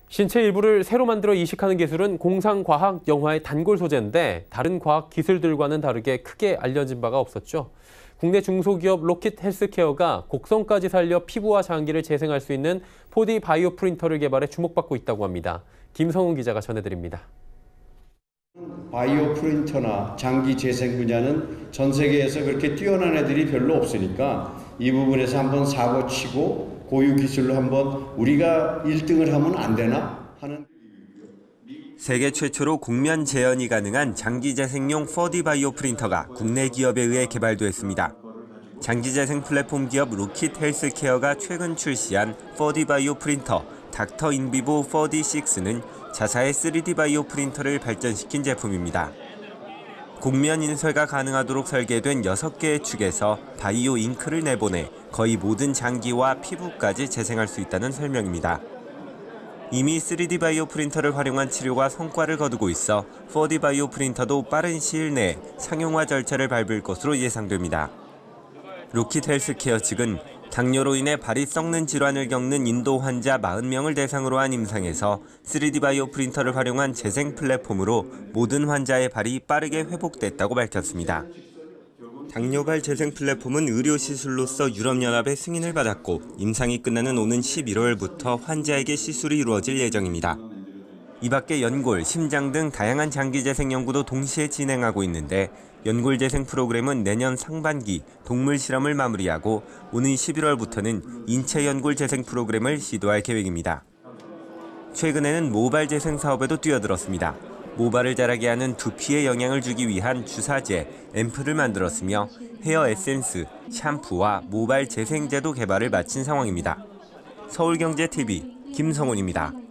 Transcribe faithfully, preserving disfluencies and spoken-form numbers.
신체 일부를 새로 만들어 이식하는 기술은 공상과학 영화의 단골 소재인데 다른 과학 기술들과는 다르게 크게 알려진 바가 없었죠. 국내 중소기업 로킷 헬스케어가 곡선까지 살려 피부와 장기를 재생할 수 있는 포디 바이오 프린터를 개발해 주목받고 있다고 합니다. 김성훈 기자가 전해드립니다. 바이오 프린터나 장기 재생 분야는 전 세계에서 그렇게 뛰어난 애들이 별로 없으니까 이 부분에서 한번 사고 치고 고유 기술로 한번 우리가 일 등을 하면 안 되나 하는. 세계 최초로 곡면 재현이 가능한 장기 재생용 포디 바이오 프린터가 국내 기업에 의해 개발됐습니다. 장기 재생 플랫폼 기업 로킷 헬스케어가 최근 출시한 포디 바이오 프린터 닥터 인비보 포디식스는 자사의 쓰리디 바이오 프린터를 발전시킨 제품입니다. 곡면 인쇄가 가능하도록 설계된 여섯 개의 축에서 바이오 잉크를 내보내 거의 모든 장기와 피부까지 재생할 수 있다는 설명입니다. 이미 쓰리디 바이오 프린터를 활용한 치료가 성과를 거두고 있어 포디 바이오 프린터도 빠른 시일 내에 상용화 절차를 밟을 것으로 예상됩니다. 로킷 헬스케어 측은 당뇨로 인해 발이 썩는 질환을 겪는 인도 환자 사십 명을 대상으로 한 임상에서 쓰리디 바이오 프린터를 활용한 재생 플랫폼으로 모든 환자의 발이 빠르게 회복됐다고 밝혔습니다. 당뇨발 재생 플랫폼은 의료시술로서 유럽연합의 승인을 받았고 임상이 끝나는 오는 십일월부터 환자에게 시술이 이루어질 예정입니다. 이 밖에 연골, 심장 등 다양한 장기 재생 연구도 동시에 진행하고 있는데 연골 재생 프로그램은 내년 상반기 동물 실험을 마무리하고 오는 십일월부터는 인체 연골 재생 프로그램을 시도할 계획입니다. 최근에는 모발 재생 사업에도 뛰어들었습니다. 모발을 자라게 하는 두피에 영향을 주기 위한 주사제, 앰플을 만들었으며 헤어 에센스, 샴푸와 모발 재생제도 개발을 마친 상황입니다. 서울경제티비 김성훈입니다.